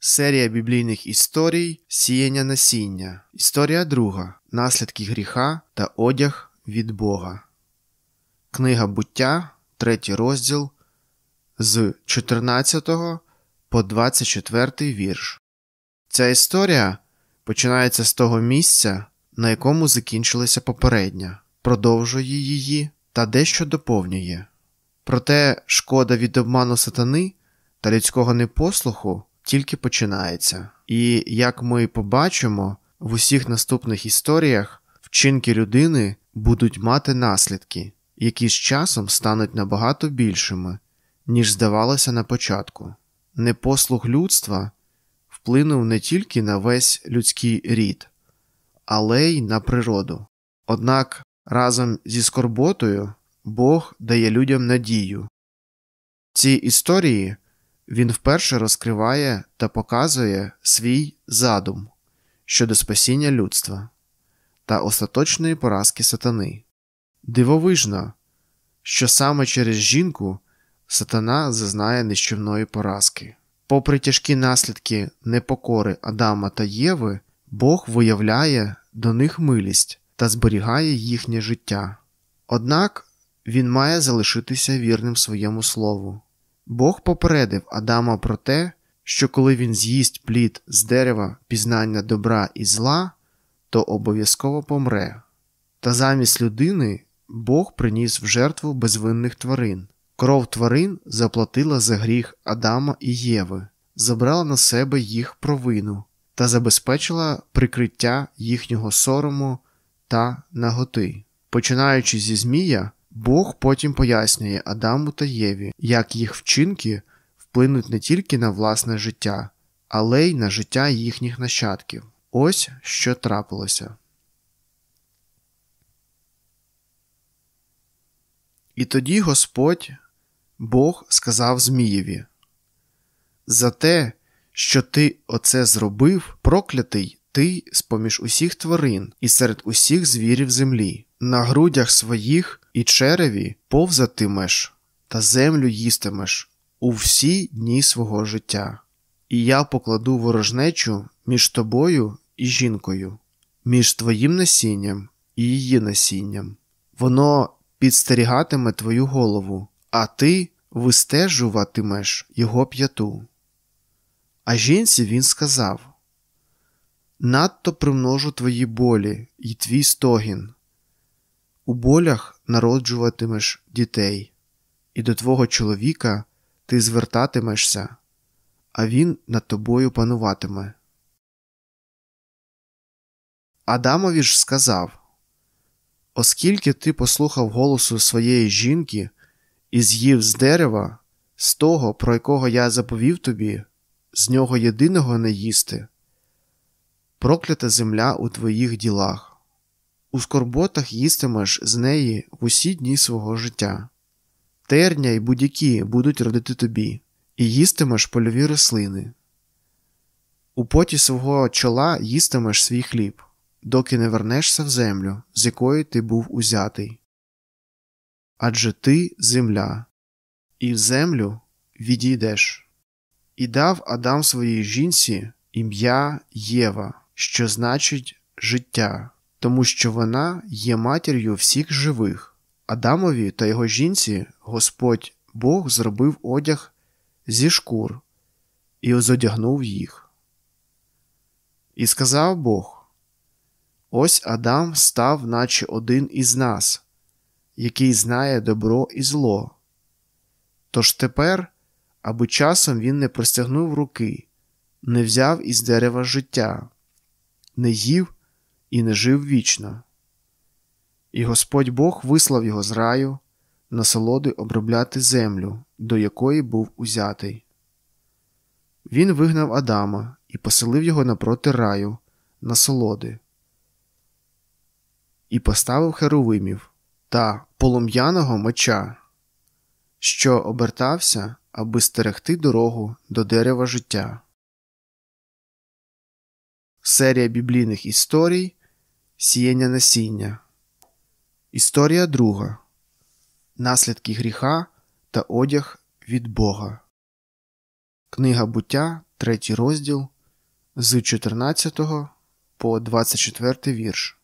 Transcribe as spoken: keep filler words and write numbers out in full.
Серія біблійних історій «Сіяння насіння». Історія друга. Наслідки гріха та одяг від Бога. Книга Буття, третій розділ, з чотирнадцятого по двадцять четвертий вірш. Ця історія починається з того місця, на якому закінчилася попередня, продовжує її та дещо доповнює. Проте шкода від обману сатани та людського непослуху тільки починається. І, як ми побачимо, в усіх наступних історіях вчинки людини будуть мати наслідки, які з часом стануть набагато більшими, ніж здавалося на початку. Непослух людства вплинув не тільки на весь людський рід, але й на природу. Однак разом зі скорботою Бог дає людям надію. В цій історії Він вперше розкриває та показує свій задум щодо спасіння людства та остаточної поразки сатани. Дивовижно, що саме через жінку сатана зазнає нищівної поразки. Попри тяжкі наслідки непокори Адама та Єви, Бог виявляє до них милість та зберігає їхнє життя. Однак він має залишитися вірним своєму слову. Бог попередив Адама про те, що коли він з'їсть плід з дерева пізнання добра і зла, то обов'язково помре. Та замість людини Бог приніс в жертву безвинних тварин. Кров тварин заплатила за гріх Адама і Єви, забрала на себе їх провину та забезпечила прикриття їхнього сорому та наготи. Починаючи зі змія, Бог потім пояснює Адаму та Єві, як їх вчинки вплинуть не тільки на власне життя, але й на життя їхніх нащадків. Ось що трапилося. І тоді Господь, Бог, сказав Змієві: «За те, що ти оце зробив, проклятий ти з-поміж усіх тварин і серед усіх звірів землі. На грудях своїх і череві повзатимеш, та землю їстимеш у всі дні свого життя. І я покладу ворожнечу між тобою і жінкою, між твоїм насінням і її насінням. Воно підстерігатиме твою голову, а ти вистежуватимеш його п'яту». А жінці він сказав: «Надто примножу твої болі й твій стогін. У болях народжуватимеш дітей, і до твого чоловіка ти звертатимешся, а він над тобою пануватиме». Адамові ж сказав: «Оскільки ти послухав голосу своєї жінки і з'їв з дерева, з того, про якого я заповів тобі, з нього єдиного не їсти, проклята земля у твоїх ділах. У скорботах їстимеш з неї в усі дні свого життя. Терня й будь-які будуть родити тобі, і їстимеш польові рослини. У поті свого чола їстимеш свій хліб, доки не вернешся в землю, з якої ти був узятий. Адже ти – земля, і в землю відійдеш». І дав Адам своїй жінці ім'я Єва, що значить «життя», тому що вона є матір'ю всіх живих. Адамові та його жінці Господь Бог зробив одяг зі шкур і озодягнув їх. І сказав Бог: «Ось Адам став наче один із нас, який знає добро і зло. Тож тепер, аби часом він не простягнув руки, не взяв із дерева життя, не їв і не жив вічно. І Господь Бог вислав його з раю, насолоди обробляти землю, до якої був узятий. Він вигнав Адама і поселив його напроти раю, насолоди, і поставив херувимів та полум'яного меча, що обертався, аби стерегти дорогу до дерева життя». Серія біблійних історій «Сіяння насіння». Історія друга. Наслідки гріха та одяг від Бога. Книга Буття, третій розділ, з чотирнадцятого по двадцять четвертий вірш.